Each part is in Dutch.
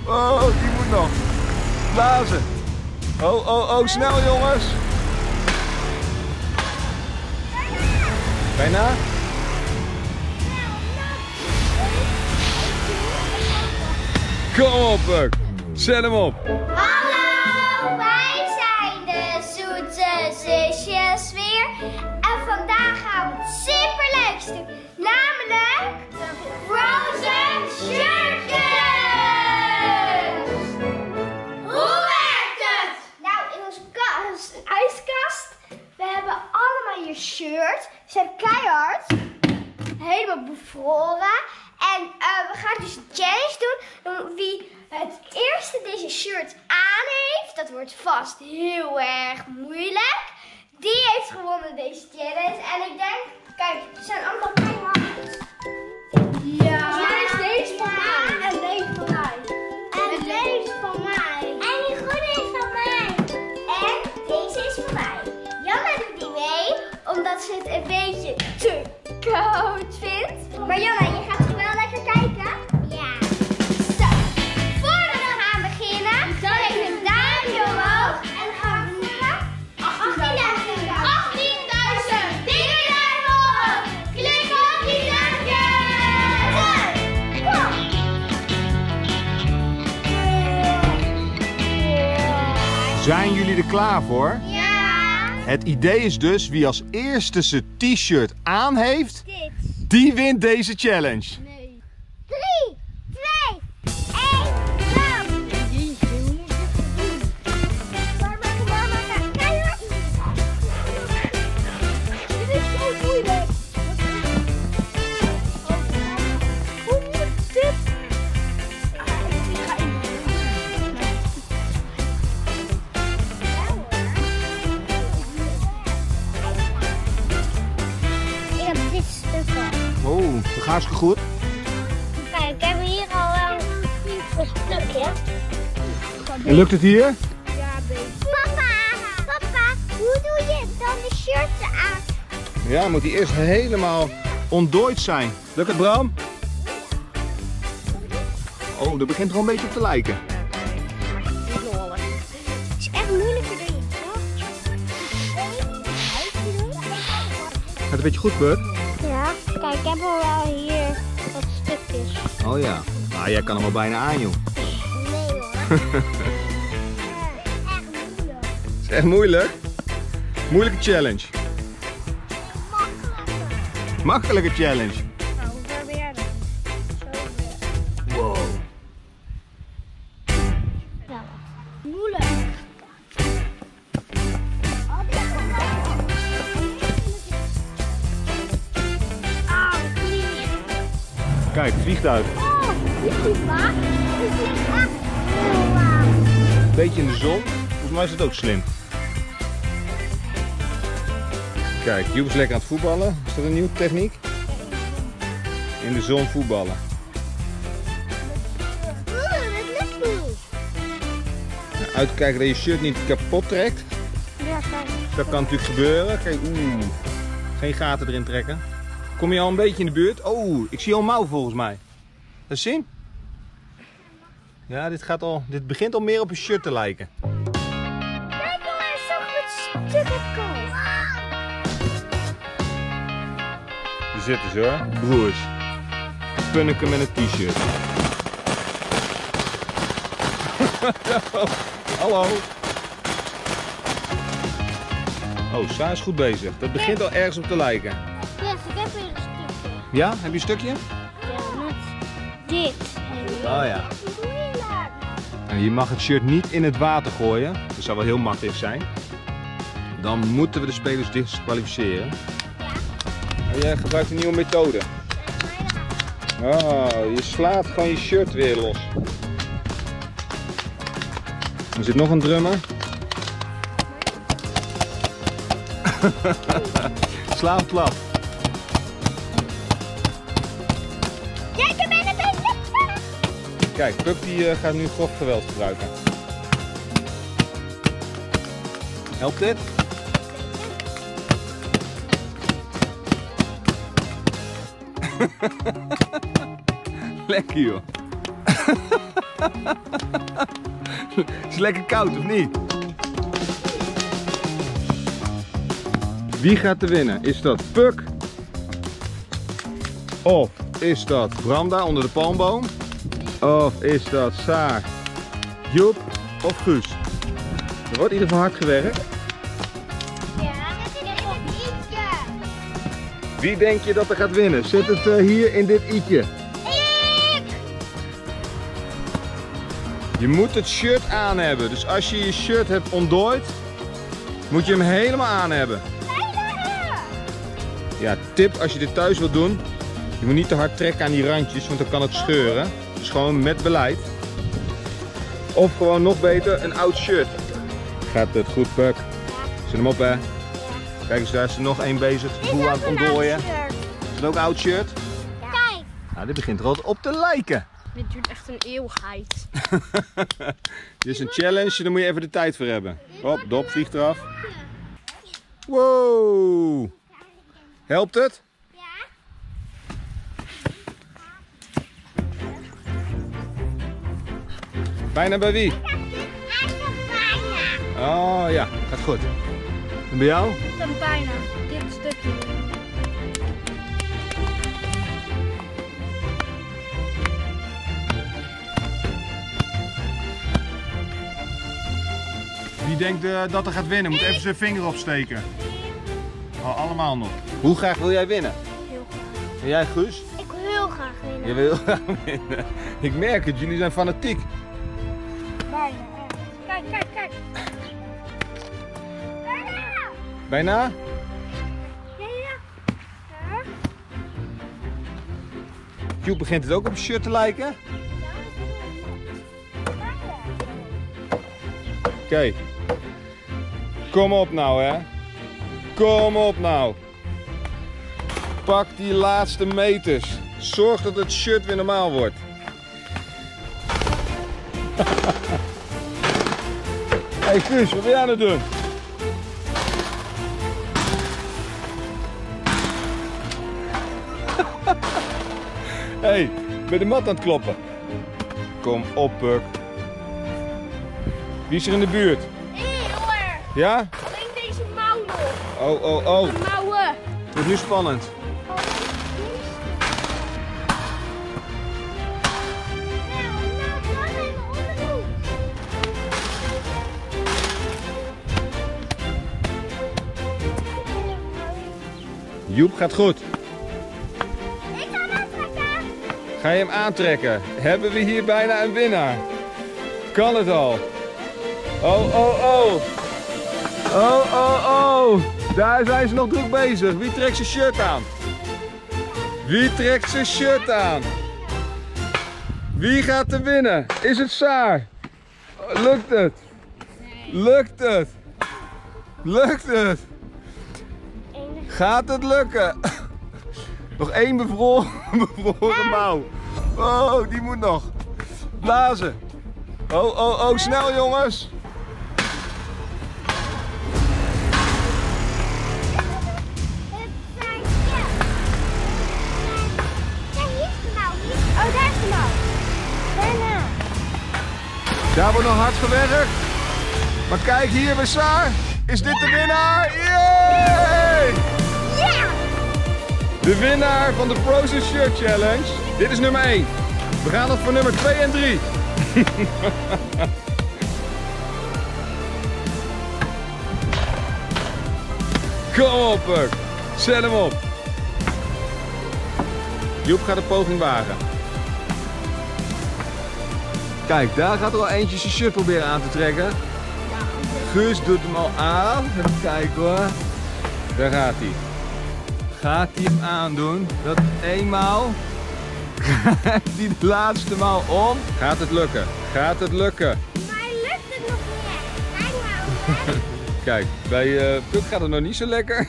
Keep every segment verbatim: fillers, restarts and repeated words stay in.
Oh, die moet nog. Blazen. Oh, oh, oh, snel jongens. Bijna? Kom op, Puk. Zet hem op. Hallo, wij zijn de Zoete Zusjes weer. En vandaag gaan we het superleukste doen. Namelijk Frozen Shirtjes. Hoe werkt het? Nou, in onze kast, ijskast, we hebben allemaal je shirts. Ze zijn keihard. Helemaal bevroren. En uh, we gaan dus een challenge doen. Wie het eerste deze shirt aan heeft, dat wordt vast heel erg moeilijk. Die heeft gewonnen deze challenge. En ik denk, kijk, ze zijn allemaal keihard. Ja. Dus deze van mij en deze van mij. En deze van mij. En die groene is van mij. En deze is van mij. Janna doet die mee, omdat ze het een beetje te koud vindt. Maar Janna, je gaat toch wel lekker kijken? Ja. Zo, voordat we gaan beginnen, geef een duimpje omhoog. En dan gaan we voelen. achttienduizend. achttienduizend. Dikke duim omhoog. Klik op die duimpjes. Kom. Zijn jullie er klaar voor? Ja. Het idee is dus, wie als eerste zijn t-shirt aan heeft, Dit. die wint deze challenge. Nee. drie, twee, één, go! Jeetje, hoe moet ik dit doen? Waar maken, waar maken? Keihard! Dit is zo moeilijk. Hoe moet dit? Ik ga in. Ik heb dit stuk al. Oh, dat gaat hartstikke goed. Kijk, ik heb hier al wel een stukje. En lukt het hier? Ja, beetje. Papa, papa, hoe doe je dan de shirts aan? Ja, moet hij eerst helemaal ontdooid zijn. Lukt het, Bram? Oh, dat begint er al een beetje op te lijken. Het is echt moeilijker dan je dacht. Gaat het een beetje goed, Bud? Ja, kijk, ik heb al wel hier wat stukjes. Oh ja. Nou, jij kan hem al bijna aan, joh. Nee hoor. Echt moeilijk. Is echt moeilijk? Moeilijke challenge. Makkelijker. Makkelijke challenge. Nou, hoe ver ben jij dan? Zo ver. Wow. Ja, moeilijk. Ah, knieën. Kijk, het vliegt uit. Oh, dit is waar. Dit is echt heel waar. Een beetje in de zon. Volgens mij is het ook slim. Kijk, Joep is lekker aan het voetballen. Is dat een nieuwe techniek? In de zon voetballen. Oeh, dat lukt niet. Nou, uitkijken dat je shirt niet kapot trekt. Ja, kijk. Dat kan natuurlijk gebeuren. Kijk, oeh. Geen gaten erin trekken. Kom je al een beetje in de buurt? Oh, ik zie al mouw volgens mij. Dat zien? Ja, dit, gaat al, dit begint al meer op een shirt te lijken. Kijk maar, zo goed stuk het kan. Daar zitten ze hoor. Broers. Punneken met een t-shirt. Hallo. Oh, Sa is goed bezig. Dat begint al ergens op te lijken. Yes, ik heb hier een stukje. Ja? Heb je een stukje? Ja, met dit. Oh ja. Moeilijk. En je mag het shirt niet in het water gooien. Dat zou wel heel makkelijk zijn. Dan moeten we de spelers disqualificeren. Ja. En jij gebruikt een nieuwe methode. Oh, je slaat gewoon je shirt weer los. Er zit nog een drummer. Sla hem plat. Ja, ik ben een beetje. Kijk, Puk die uh, gaat nu grof geweld gebruiken. Helpt dit? Lekker joh. Is lekker koud of niet? Wie gaat er winnen? Is dat Puk? Of is dat Branda onder de palmboom? Of is dat Saar, Joep of Guus? Er wordt in ieder geval hard gewerkt. Ja, dat is een ietsje. Wie denk je dat er gaat winnen? Zet het uh, hier in dit i'tje. Ik! Je moet het shirt aan hebben. Dus als je je shirt hebt ontdooid, moet je hem helemaal aan hebben. Ja, tip als je dit thuis wilt doen. Je moet niet te hard trekken aan die randjes, want dan kan het scheuren. Dus gewoon met beleid. Of gewoon nog beter, een oud shirt. Gaat het goed, Puk? Zet hem op, hè? Kijk eens, daar is er nog één bezig. De boel aan het ontdooien. Is het ook een oud shirt? Kijk. Nou, dit begint er al op te lijken. Dit duurt echt een eeuwigheid. Dit is een challenge, daar moet je even de tijd voor hebben. Hop, Dop vliegt eraf. Wow! Helpt het? Ja. Bijna bij wie? Oh ja, gaat goed. En bij jou? Dan bijna. Dit stukje. Wie denkt uh, dat er gaat winnen? Moet even zijn vinger opsteken. Oh, allemaal nog. Hoe graag wil jij winnen? Heel graag. En jij, Guus? Ik wil heel graag winnen. Je wil heel graag winnen. Ik merk het, jullie zijn fanatiek. Bijna. Kijk, kijk, kijk. Bijna? Ja, ja. Joep, begint het ook op een shirt te lijken? Oké. Kom op nou, hè. Kom op nou. Pak die laatste meters. Zorg dat het shirt weer normaal wordt. Hey Guus, wat ben jij aan het doen? Hey, bij de mat aan het kloppen. Kom op, Puk. Wie is er in de buurt? Heel erg. Ja? Alleen deze mouw nog. Oh, oh, oh. De mouwen. Het wordt nu spannend. Joep gaat goed. Ik ga hem aantrekken. Ga je hem aantrekken? Hebben we hier bijna een winnaar? Kan het al? Oh, oh, oh. Oh, oh, oh. Daar zijn ze nog druk bezig. Wie trekt zijn shirt aan? Wie trekt zijn shirt aan? Wie gaat er winnen? Is het Saar? Lukt het? Lukt het? Lukt het? Gaat het lukken? Nog één bevroren, bevroren mouw. Oh, die moet nog. Blazen. Oh, oh, oh, snel jongens. Oh, daar is de mouw. Daarna. Daar wordt nog hard gewerkt. Maar kijk hier bij Saar. Is dit de winnaar? Yay! Ja! De winnaar van de Frozen Shirt Challenge. Dit is nummer één. We gaan nog voor nummer twee en drie. Kom op, Puk. Zet hem op. Joep gaat een poging wagen. Kijk, daar gaat er al eentje zijn shirt proberen aan te trekken. Guus doet hem al aan. Even kijken hoor. Daar gaat hij. Gaat hij hem aandoen? Dat eenmaal. Krijgt hij de laatste maal om? Gaat het lukken? Gaat het lukken? Maar lukt het nog niet echt. Kijk nou. Kijk, bij uh, Puk gaat het nog niet zo lekker.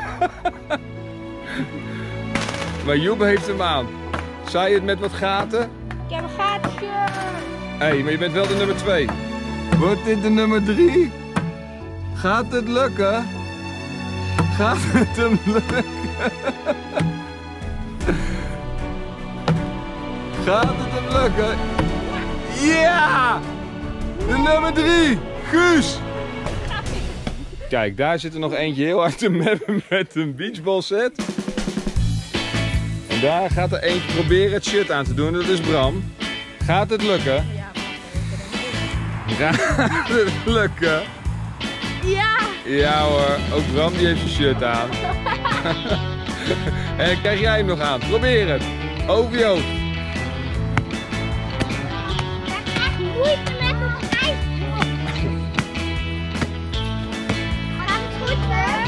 Maar Joep heeft hem aan. Saai je het met wat gaten? Ik heb een gaatje. Hé, hey, maar je bent wel de nummer twee. Wordt dit de nummer drie? Gaat het lukken? Gaat het hem lukken? Gaat het hem lukken? Ja! De nummer drie, Guus! Kijk, daar zit er nog eentje heel hard te meppen met een beachball-set. En daar gaat er eentje proberen het shirt aan te doen, dat is Bram. Gaat het lukken? Gaat het lukken? Ja! Ja hoor, ook Bram die heeft zijn shirt aan. En krijg jij hem nog aan? Probeer het. Over je hoofd. Ik heb echt moeite met het ijs. Gaat het goed, hè?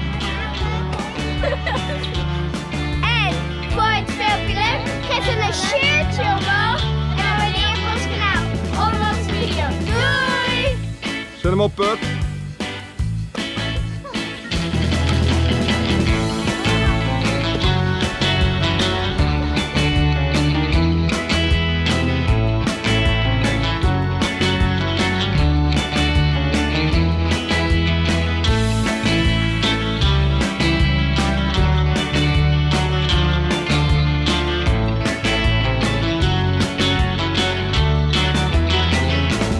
En voor het filmpje leuk, geef dan een shirtje omhoog en abonneer op ons kanaal. Onder onze video. Doei! Zet hem op, Pup.